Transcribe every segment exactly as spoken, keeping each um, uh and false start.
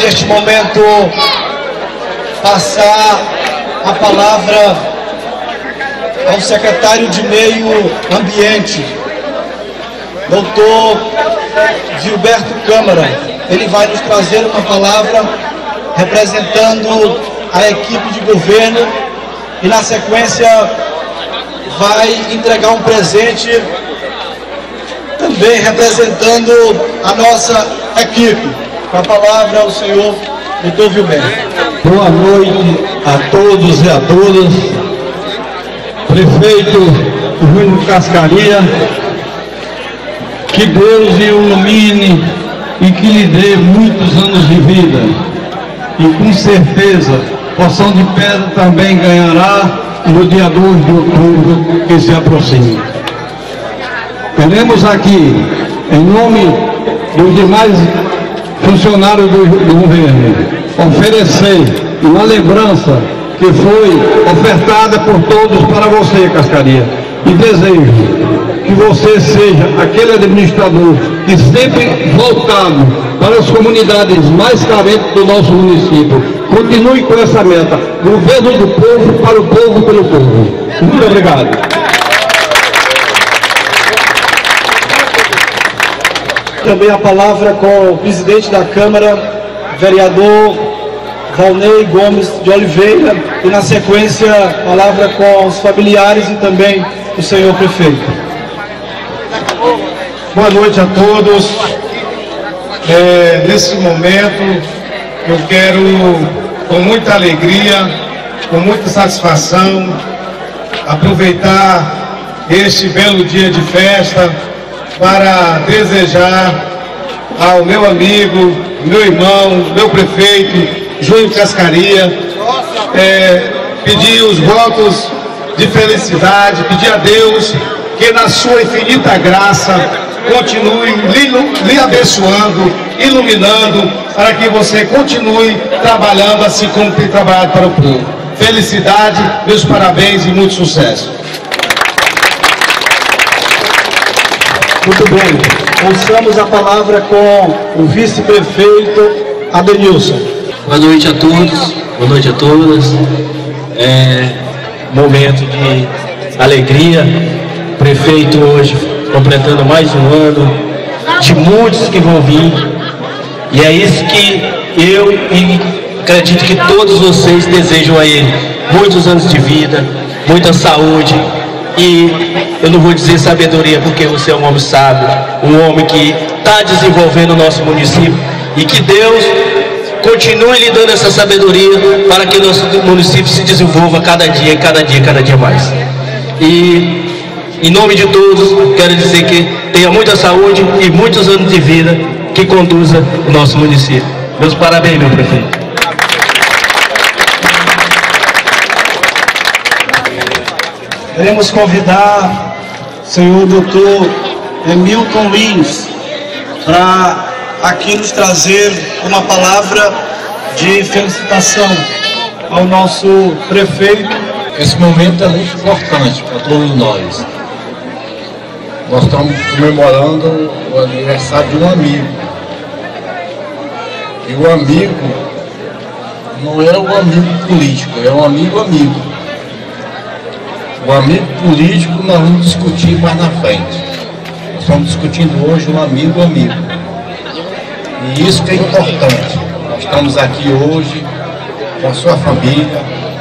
neste momento, passar a palavra ao secretário de Meio Ambiente, doutor Gilberto Câmara. Ele vai nos trazer uma palavra representando a equipe de governo e, na sequência, vai entregar um presente também representando a nossa equipe. Com a palavra, o senhor doutor Gilberto. Boa noite a todos e a todas. Prefeito Júnior Cascaria, que Deus o ilumine e que lhe dê muitos anos de vida. E com certeza, Poção de Pedra também ganhará no dia dois de outubro que se aproxima. Queremos aqui, em nome dos demais funcionários do, do governo, oferecer uma lembrança que foi ofertada por todos para você, Cascaria, e desejo que você seja aquele administrador que sempre voltado para as comunidades mais carentes do nosso município. Continue com essa meta, governo do povo, para o povo, pelo povo. Muito obrigado. Também a palavra com o presidente da Câmara, vereador Valnei Gomes de Oliveira, e na sequência a palavra com os familiares e também o senhor prefeito. Boa noite a todos. É, nesse momento eu quero, com muita alegria, com muita satisfação, aproveitar este belo dia de festa para desejar ao meu amigo, meu irmão, meu prefeito, Júnior Cascaria, é, pedir os votos de felicidade, pedir a Deus que na sua infinita graça continue lhe, lhe abençoando, iluminando, para que você continue trabalhando assim como tem trabalhado para o povo. Felicidade, meus parabéns e muito sucesso. Muito bem, ouçamos a palavra com o vice-prefeito Adenilson. Boa noite a todos, boa noite a todas. É momento de alegria. Prefeito hoje completando mais um ano, de muitos que vão vir. E é isso que eu e acredito que todos vocês desejam a ele. Muitos anos de vida, muita saúde. E eu não vou dizer sabedoria porque você é um homem sábio, um homem que está desenvolvendo o nosso município, e que Deus continue lhe dando essa sabedoria para que o nosso município se desenvolva cada dia, cada dia, cada dia mais. E em nome de todos, quero dizer que tenha muita saúde e muitos anos de vida que conduza o nosso município. Meus parabéns, meu prefeito. Queremos convidar o senhor doutor Emilton Lins para aqui nos trazer uma palavra de felicitação ao nosso prefeito. Esse momento é muito importante para todos nós. Nós estamos comemorando o aniversário de um amigo. E o amigo não é um amigo político, é um amigo amigo. O amigo político nós vamos discutir mais na frente. Nós estamos discutindo hoje um amigo amigo. E isso que é importante. Nós estamos aqui hoje com a sua família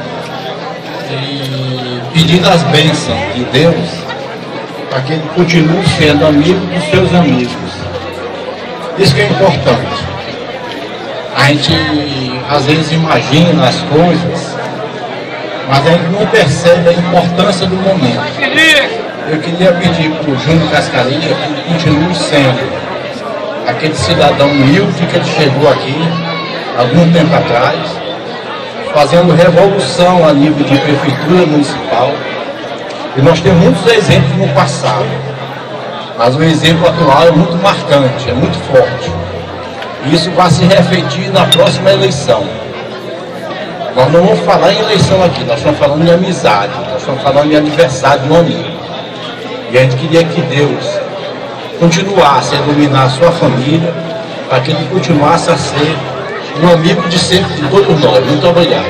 e pedindo as bênçãos de Deus para que ele continue sendo amigo dos seus amigos. Isso que é importante. A gente às vezes imagina as coisas, mas a gente não percebe a importância do momento. Eu queria pedir para o Júnior Cascaria que ele continue sendo aquele cidadão humilde que ele chegou aqui algum tempo atrás, fazendo revolução a nível de prefeitura municipal. E nós temos muitos exemplos no passado, mas o exemplo atual é muito marcante, é muito forte. E isso vai se refletir na próxima eleição. Nós não vamos falar em eleição aqui, nós estamos falando de amizade, nós estamos falando de aniversário de um amigo. E a gente queria que Deus continuasse a iluminar a sua família, para que ele continuasse a ser um amigo de sempre de todos nós. Muito obrigado.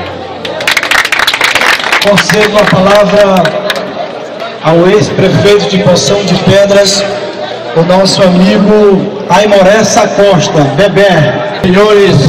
Concedo a palavra ao ex-prefeito de Poção de Pedras, o nosso amigo Aimoressa Costa, Bebé. Senhores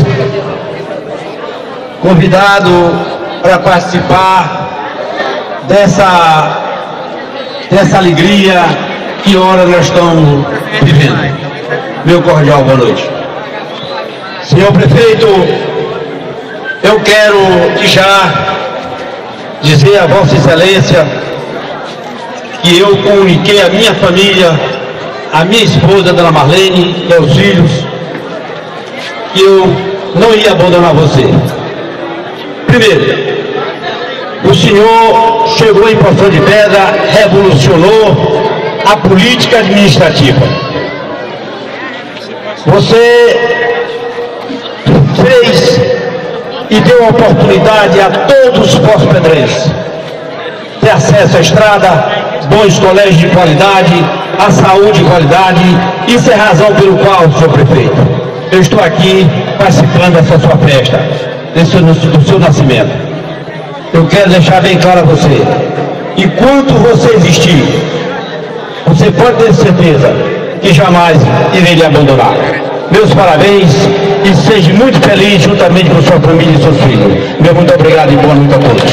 convidados para participar dessa, dessa alegria, que hora nós estamos vivendo. Meu cordial boa noite. Senhor prefeito, eu quero já dizer a Vossa Excelência que eu comuniquei a minha família, a minha esposa, Dona Marlene, meus filhos, que eu não ia abandonar você. Primeiro, o senhor chegou em Poção de Pedra, revolucionou a política administrativa. Você fez e deu oportunidade a todos os pós-pedrenses ter acesso à estrada, bons colégios de qualidade, a saúde de qualidade. Isso é a razão pelo qual, senhor prefeito, eu estou aqui participando dessa sua festa, desse, do seu nascimento. Eu quero deixar bem claro a você, enquanto você existir, você pode ter certeza que jamais irei lhe abandonar. Meus parabéns e seja muito feliz juntamente com sua família e seus filhos. Meu muito obrigado e boa noite a todos.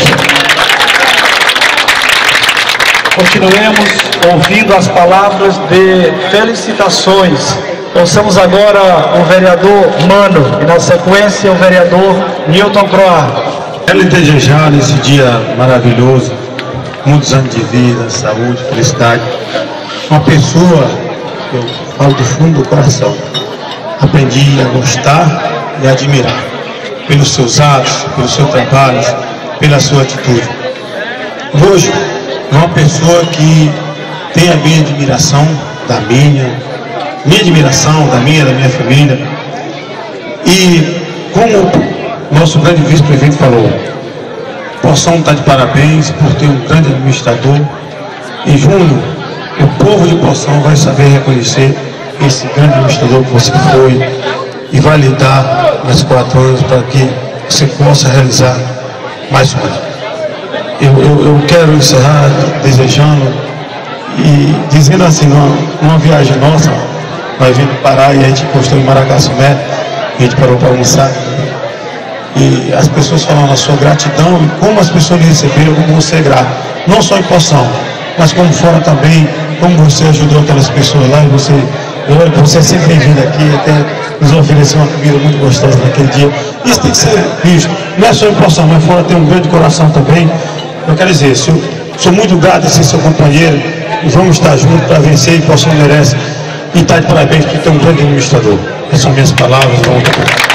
Continuemos ouvindo as palavras de felicitações. Ouçamos agora o vereador Mano e na sequência o vereador Newton Croar. Quero lhe desejar nesse dia maravilhoso muitos anos de vida, saúde, felicidade. Uma pessoa que eu falo do fundo do coração, aprendi a gostar e admirar pelos seus atos, pelo seu trabalho, pela sua atitude. Hoje é uma pessoa que tem a minha admiração, da minha, minha admiração, da minha, da minha família. E como o nosso grande vice-prefeito falou, Poção está de parabéns por ter um grande administrador. Em junho, o povo de Poção vai saber reconhecer esse grande administrador que você foi e vai lhe dar mais quatro anos para que você possa realizar mais coisas. Eu, eu, eu quero encerrar desejando e dizendo assim, numa, numa viagem nossa, nós vimos parar e a gente encostou em Maracassumé, a gente parou para almoçar e as pessoas falando a sua gratidão e como as pessoas lhe receberam, como você é grato, não só em Poção, mas como fora também, como você ajudou aquelas pessoas lá e você, eu, você é sempre bem-vindo aqui, até nos ofereceu uma comida muito gostosa naquele dia. Isso tem que ser visto, não é só em Poção, mas fora tem um grande coração também. Eu quero dizer, sou, sou muito grato a ser seu companheiro e vamos estar juntos para vencer e Poção merece. E está de parabéns por ter um grande administrador. Essas são minhas palavras. Vamos...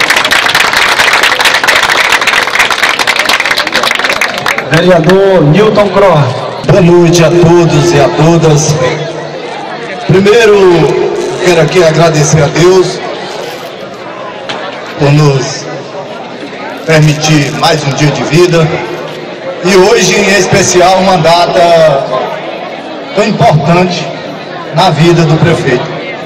Vereador Newton Croa. Boa noite a todos e a todas. Primeiro, quero aqui agradecer a Deus por nos permitir mais um dia de vida. E hoje, em especial, uma data tão importante na vida do prefeito.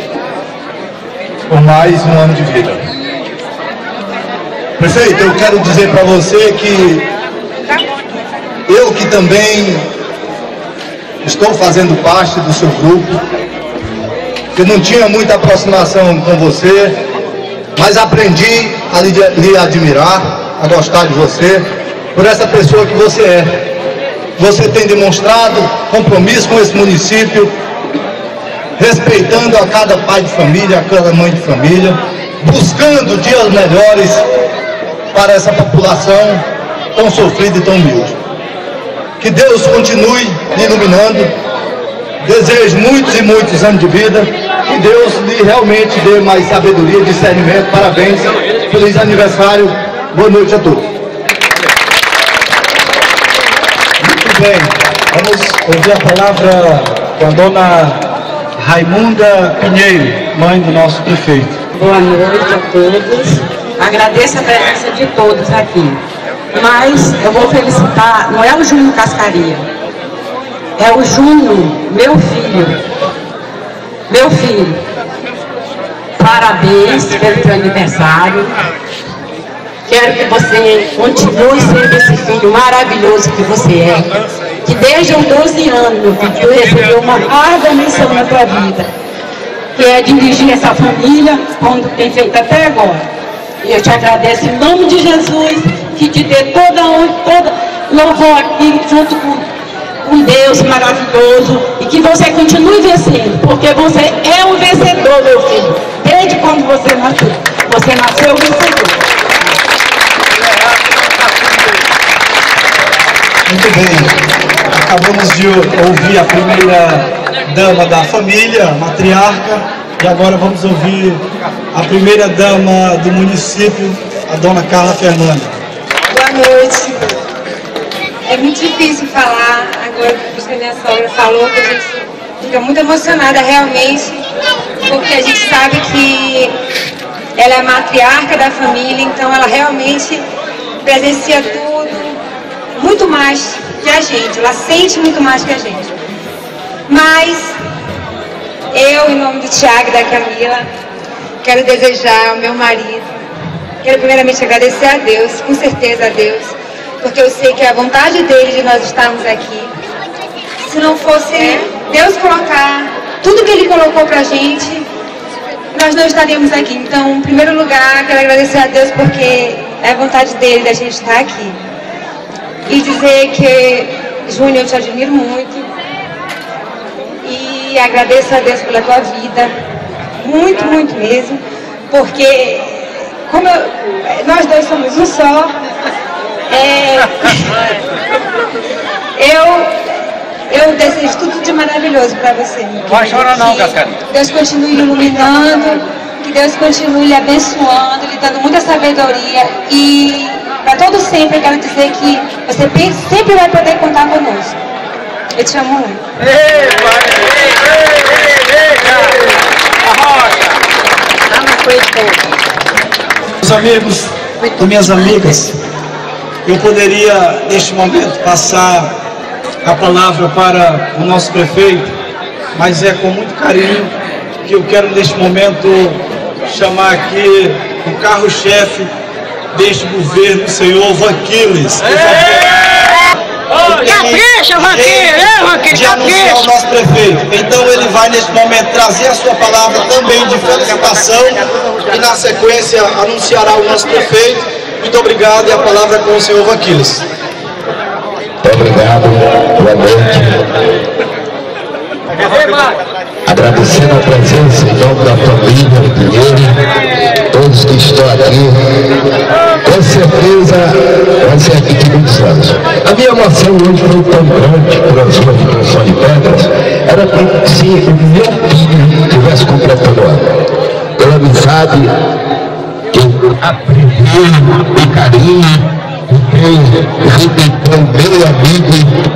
Por mais um ano de vida. Prefeito, eu quero dizer para você que eu que também estou fazendo parte do seu grupo, que não tinha muita aproximação com você, mas aprendi a lhe, lhe admirar, a gostar de você, por essa pessoa que você é. Você tem demonstrado compromisso com esse município, respeitando a cada pai de família, a cada mãe de família, buscando dias melhores para essa população tão sofrida e tão humilde. Que Deus continue lhe iluminando, desejo muitos e muitos anos de vida, que Deus lhe realmente dê mais sabedoria e discernimento. Parabéns, feliz aniversário, boa noite a todos. Muito bem, vamos ouvir a palavra com a dona Raimunda Pinheiro, mãe do nosso prefeito. Boa noite a todos, agradeço a presença de todos aqui. Mas eu vou felicitar, não é o Júnior Cascaria, é o Júnior, meu filho. Meu filho, parabéns pelo seu aniversário. Quero que você continue sendo esse filho maravilhoso que você é. Que desde os doze anos, meu filho, tu recebeu uma árdua missão na tua vida, que é dirigir essa família, como tem feito até agora. E eu te agradeço em nome de Jesus, que te dê toda honra, toda louvor aqui, junto com, com Deus maravilhoso, e que você continue vencendo, porque você é um vencedor, meu filho, desde quando você nasceu. Você nasceu vencedor. Muito bem. Acabamos de ouvir a primeira dama da família, a matriarca, e agora vamos ouvir a primeira dama do município, a dona Carla Fernanda. Boa noite. É muito difícil falar agora, porque a minha sogra falou, que a gente fica muito emocionada realmente, porque a gente sabe que ela é a matriarca da família, então ela realmente presencia tudo, muito mais que a gente, ela sente muito mais que a gente. Mas eu, em nome do Tiago e da Camila, quero desejar ao meu marido, quero primeiramente agradecer a Deus, com certeza a Deus, porque eu sei que é a vontade dele de nós estarmos aqui. Se não fosse Deus colocar tudo que Ele colocou pra gente, nós não estaríamos aqui. Então, em primeiro lugar, quero agradecer a Deus porque é a vontade dele da gente estar aqui. E dizer que, Júnior, eu te admiro muito e agradeço a Deus pela tua vida, muito, muito mesmo, porque como eu, nós dois somos um só, é, eu, eu desejo tudo de maravilhoso para você. Não vai chorar não, Cascarinha. Deus continue iluminando, que Deus continue lhe abençoando, lhe dando muita sabedoria e para todo sempre eu quero dizer que você sempre vai poder contar conosco. Eu te amo muito. Meus amigos e minhas amigas, eu poderia neste momento passar a palavra para o nosso prefeito, mas é com muito carinho que eu quero neste momento chamar aqui o carro-chefe deste governo, o senhor Vanquiles. Capricha, Vanquiles! De anunciar o nosso prefeito. Então ele vai neste momento trazer a sua palavra também de felicitação e na sequência anunciará o nosso prefeito. Muito obrigado e a palavra é com o senhor Vanquiles. Muito obrigado, boa noite. Agradecendo a presença em nome da família Pinheiro, todos que estão aqui, com certeza vai ser aqui de muitos anos. A minha emoção hoje foi tão grande por a sua função de pedras, era para se o meu filho estivesse completando ano. Pela amizade que eu aprendi, o carinho, o repetão meu amigo.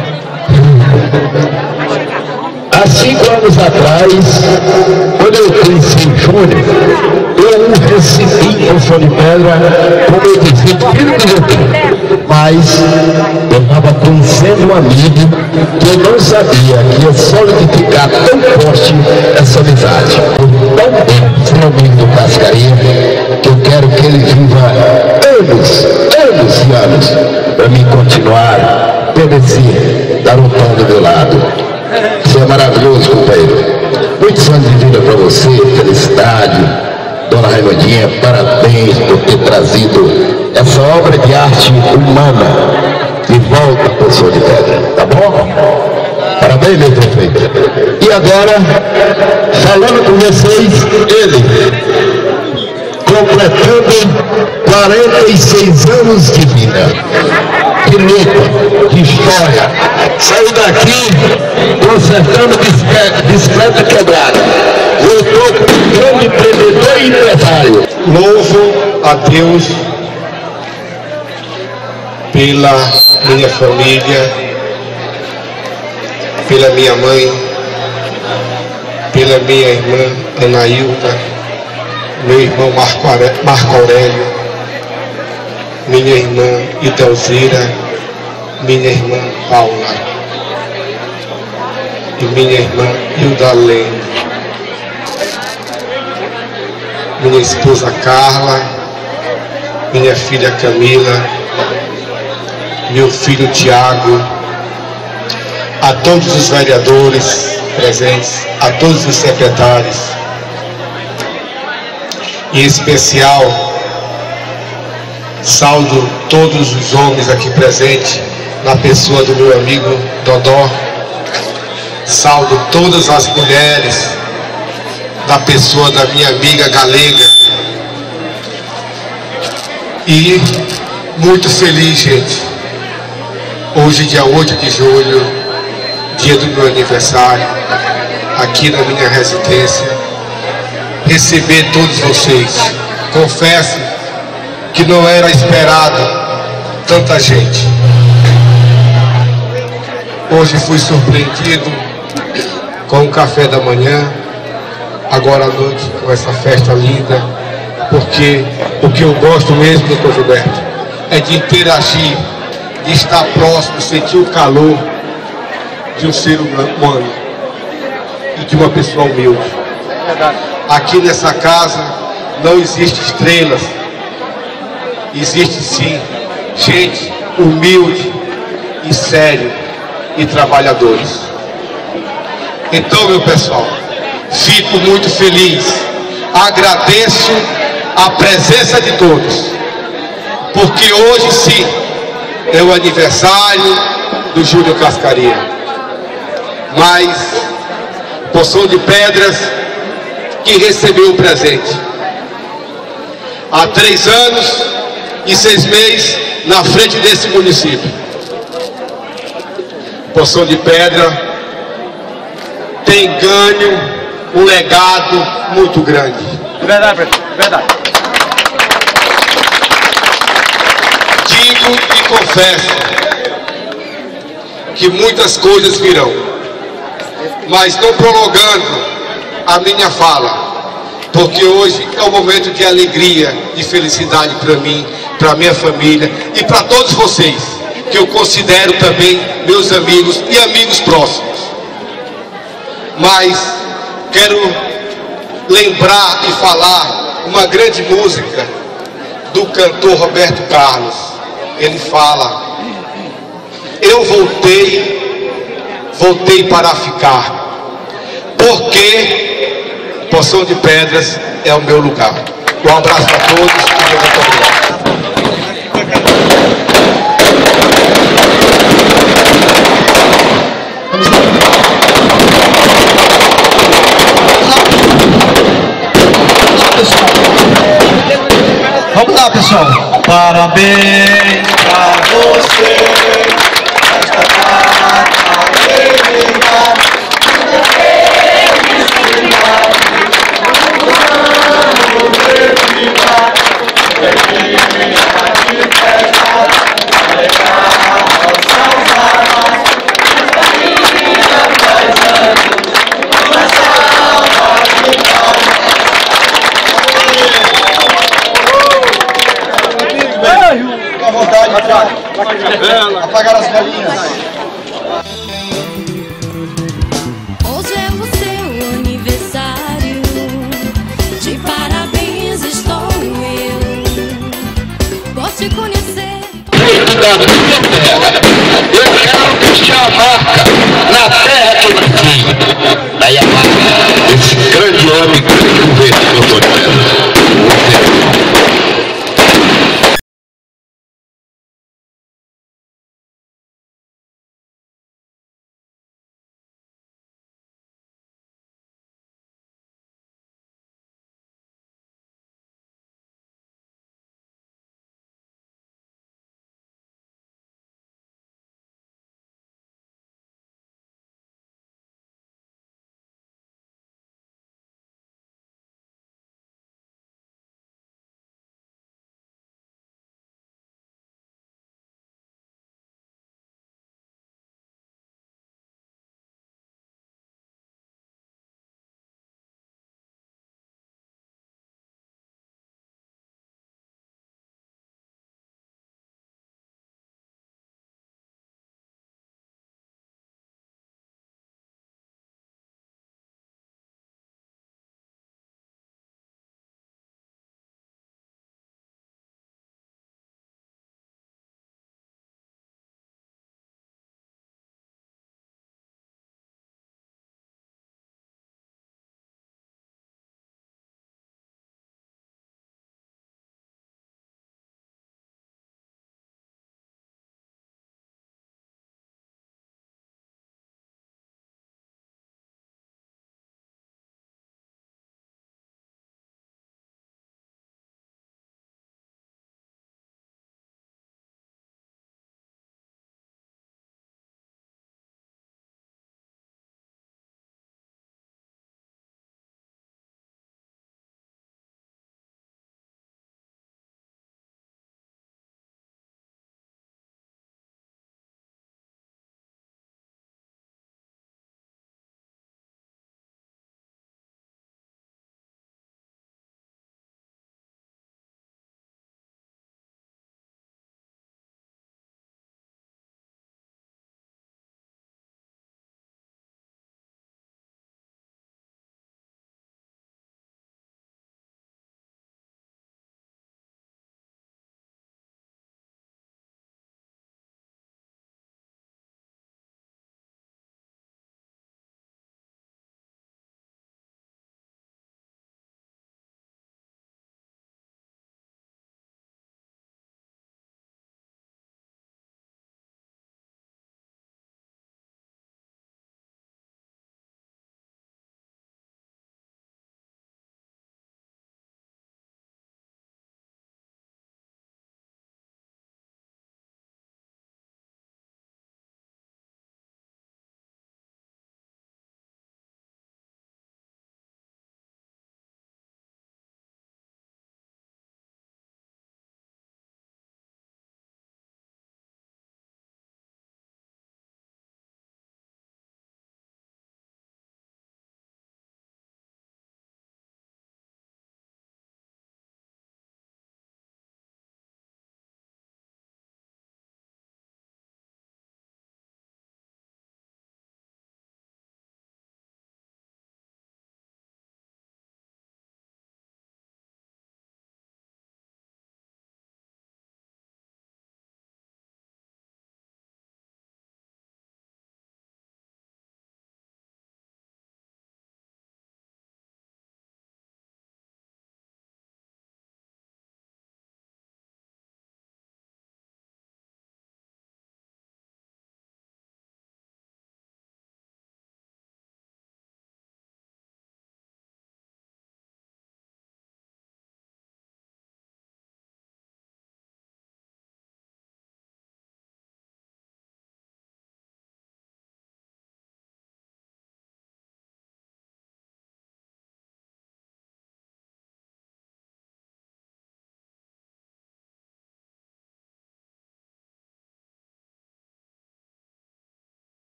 Há cinco anos atrás, quando eu conheci o Júnior, eu o recebi em São de Pedra, como eu dizia, filho do meu filho. Mas eu estava conhecendo um amigo que eu não sabia que ia solidificar tão forte essa amizade. Tão bem, sou amigo do Cascarinha, que eu quero que ele viva anos, anos e anos, para mim continuar, obedecer, dar um pão do meu lado. Isso é maravilhoso, companheiro. Muitos anos de vida para você, felicidade. Dona Raimundinha, parabéns por ter trazido essa obra de arte humana de volta para o São de Pedra, tá bom? Parabéns, meu prefeito. E agora, falando com vocês, ele, completando quarenta e seis anos de vida. Que luta, que história. Saiu daqui consertando bicicleta, bicicleta quebrada. Voltou como grande empreendedor e empresário. Louvo a Deus pela minha família, pela minha mãe, pela minha irmã Anailda, meu irmão Marco Aurélio, minha irmã Idelzira, minha irmã Paula e minha irmã Hildalene, minha esposa Carla minha filha Camila, meu filho Tiago, a todos os vereadores presentes, a todos os secretários, em especial, saúdo todos os homens aqui presentes, na pessoa do meu amigo Dodó, saúdo todas as mulheres, na pessoa da minha amiga Galega, e muito feliz, gente, hoje dia oito de julho, dia do meu aniversário, aqui na minha residência, receber todos vocês. Confesso que não era esperado tanta gente. Hoje fui surpreendido com o café da manhã, agora à noite com essa festa linda, porque o que eu gosto mesmo, doutor Gilberto, é de interagir, de estar próximo, sentir o calor de um ser humano e de uma pessoa humilde. Aqui nessa casa não existe estrelas, existe sim gente humilde e sério e trabalhadores. Então, meu pessoal, fico muito feliz, agradeço a presença de todos, porque hoje sim é o aniversário do Júlio Cascaria, mas Poção de Pedras que recebeu o presente há três anos e seis meses na frente desse município. Poção de Pedra tem ganho um legado muito grande. Verdade, verdade. Digo e confesso que muitas coisas virão, mas não prolongando a minha fala, porque hoje é um momento de alegria, de felicidade para mim, para minha família e para todos vocês, que eu considero também meus amigos e amigos próximos. Mas quero lembrar e falar uma grande música do cantor Roberto Carlos. Ele fala: eu voltei, voltei para ficar, porque Poção de Pedras é o meu lugar. Um abraço a todos e muito obrigado. Vamos lá, pessoal. Parabéns pra você. Esta data alegria. Fica à vontade para apagar as velinhas. Hoje é o seu aniversário, de parabéns estou eu, posso te conhecer. Eu quero que